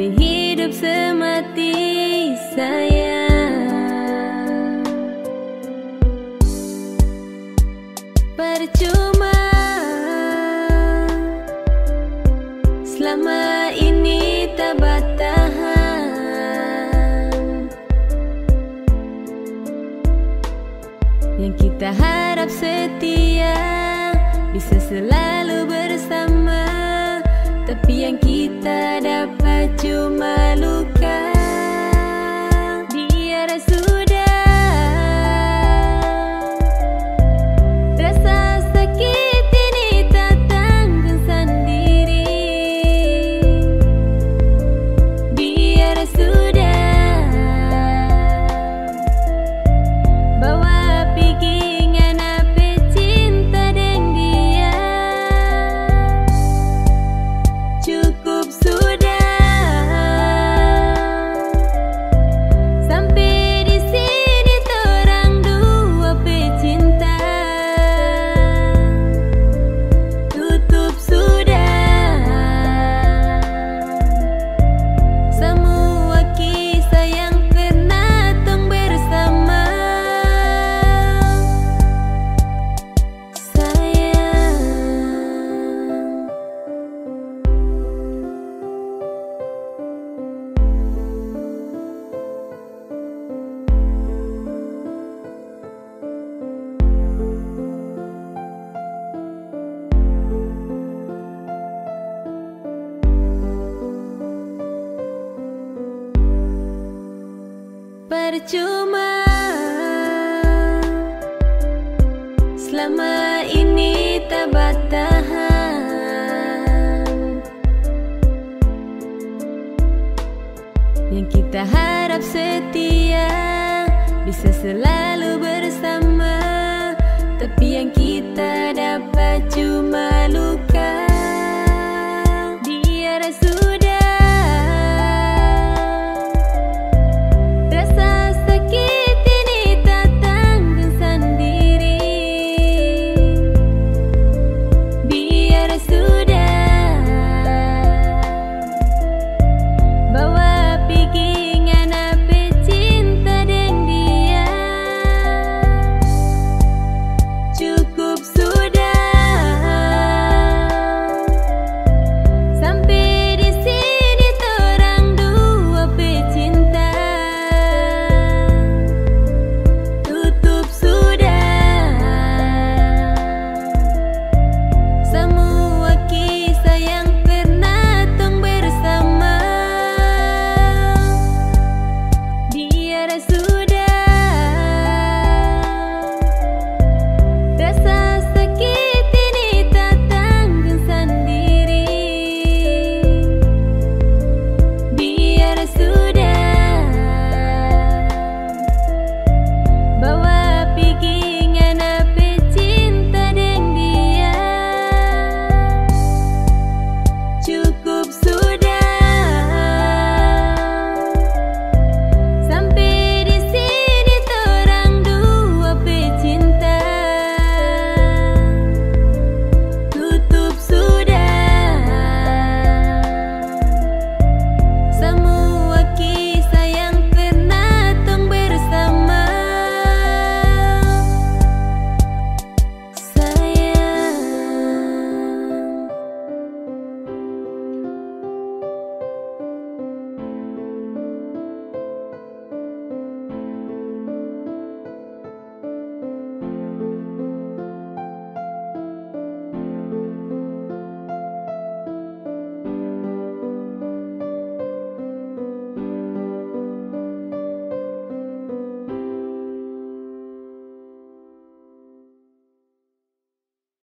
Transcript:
sehidup semati sayang. Percuma selama ini tak bertahan. Yang kita harap setia bisa selalu bersama, tapi yang kita dapat cuma luka. Biar sudah, rasa sakit ini tak tanggung sendiri. Biar sudah, bawa pergi nganape cinta dengan dia. Cukup sudah, sampai di sini torang dua pecinta. Tutup sudah semua kisah yang pernah tong bersama. Sayang, percuma selama ini tak bertahan. Yang kita harap setia bisa selalu bersama, tapi yang kita dapat cuma luka.